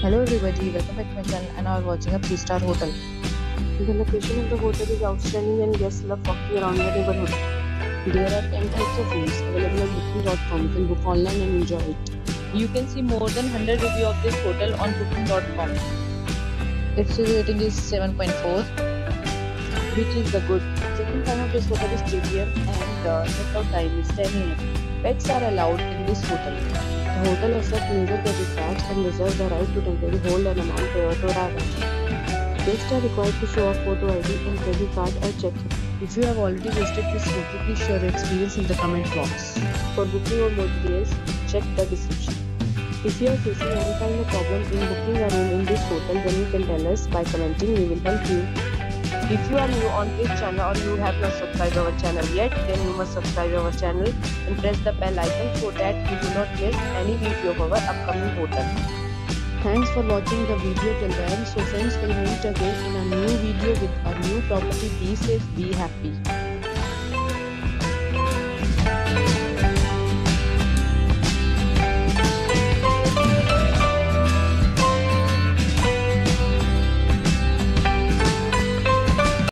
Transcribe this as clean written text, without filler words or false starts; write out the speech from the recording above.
Hello everybody, welcome back to my channel and now we're watching a 3-star hotel. The location of the hotel is outstanding and guests love walking around the neighborhood. There are 10 types of rooms available on booking.com. You can book online and enjoy it. You can see more than 100 reviews of this hotel on booking.com. Its rating is 7.4, Which is the good. Check-in time of this hotel is 3 p.m. and check-out time is 10 a.m. pets are allowed in this hotel. The hotel accepts major credit cards and reserves the right to temporarily hold an amount prior to arrival. Guests are required to show a photo ID and credit card at check-in. If you have already visited this hotel, please share your experience in the comment box. For booking or more details, check the description. If you are facing any kind of problem in booking a room in this hotel, then you can tell us by commenting. We will help you. If you are new on this channel or you have not subscribed our channel yet, then you must subscribe our channel and press the bell icon so that you do not miss any video of our upcoming hotel. Thanks for watching the video till the end. So friends, will meet again in a new video with a new property. Be safe, be happy.